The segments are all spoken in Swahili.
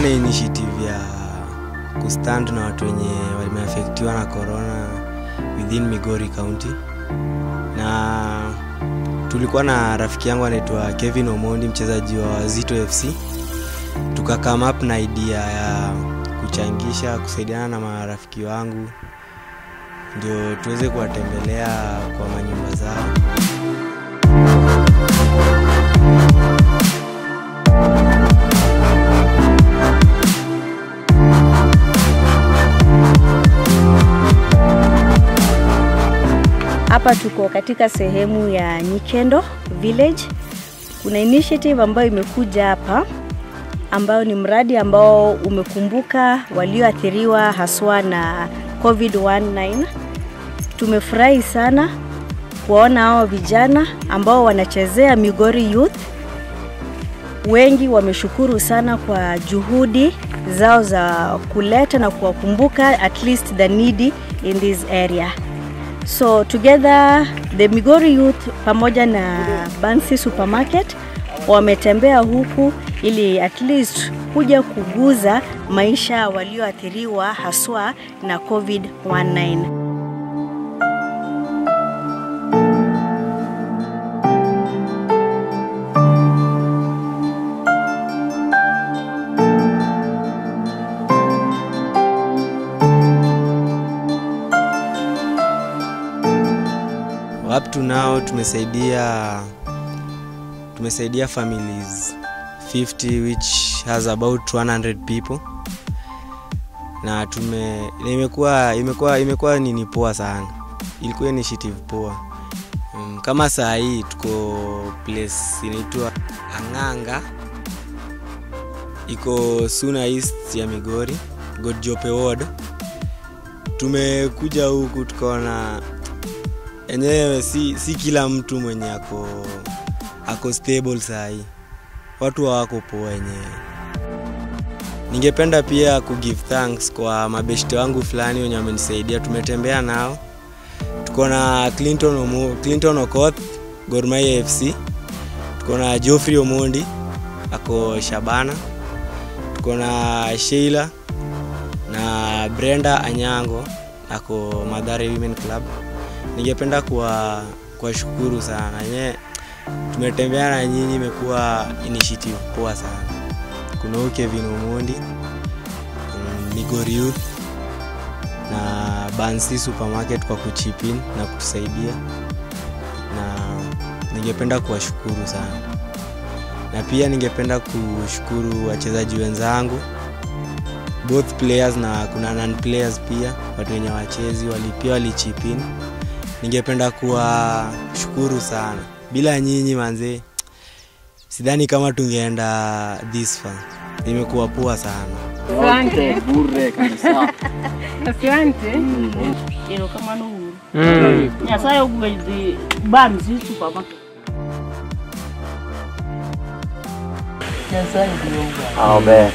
na initiative ya kustand na watu wenye wameaffectiwa na corona within Migori County. Na tulikuwa na rafiki yangu anaitwa Kevin Omondi, mchezaji wa Zito FC. Tuka come up na idea ya kuchangisha, kusaidiana na marafiki wangu ndio tuweze kuwatembelea kwa manyumba zao. Hapa tuko katika sehemu ya Nyikendo Village. Kuna initiative ambayo imekuja hapa ambayo ni mradi ambao umekumbuka walioathiriwa haswa na COVID-19. Tumefurahi sana kuona hao vijana ambao wanachezea Migori Youth. Wengi wameshukuru sana kwa juhudi zao za kuleta na kuwakumbuka at least the needy in this area. So together the Migori Youth pamoja na Bansi Supermarket wametembea huku ili at least kuja kuguza maisha walioathiriwa haswa na COVID-19. Up to now tumesaidia families 50 which has about 100 people. Na imekuwa nini poa sana. Ilikuwa initiative poa. Kama saa hii tuko place inaitwa Anganga. Iko Suna East ya Migori, Godjope Ward. Tumekuja huku tukaona enyewe si kila mtu mwenye ako stable sahi. Watu wako poa enyewe. Ningependa pia kugive thanks kwa mabeshte wangu fulani wenye wamenisaidia. Tumetembea nao. Tuko na Clinton Okoth, Gor Mahia FC. Tuko na Geoffrey Omondi ako Shabana. Tuko na Sheila na Brenda Anyango ako Mathare Women Club. Ningependa kuwashukuru sana. Tumetembea na nyinyi, imekuwa initiative poa sana. Kuna Kevin Omondi, Migori Youth na Bansi Supermarket kwa kuchip in na kutusaidia. Na ningependa kuwashukuru sana. Na pia ningependa kushukuru wachezaji wenzangu, both players na kuna non players pia, watu wenye wachezi walichip in. Ningependa kuwashukuru sana. Bila nyinyi manze sidhani kama tungeenda this far. Imekuwa poa sana. Asante bure kabisa. Asante. Ero kama no huru. Nyasaye ogwezi Bansi Supermarket. Nyasaye ndio. Amen.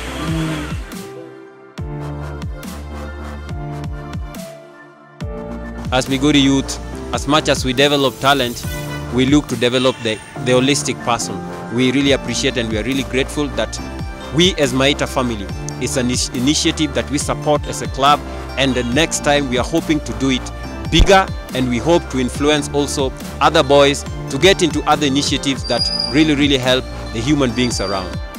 As Migori Youth, as much as we develop talent, we look to develop the holistic person. We really appreciate and we are really grateful that we as Maita family is an initiative that we support as a club, and the next time we are hoping to do it bigger, and we hope to influence also other boys to get into other initiatives that really help the human beings around.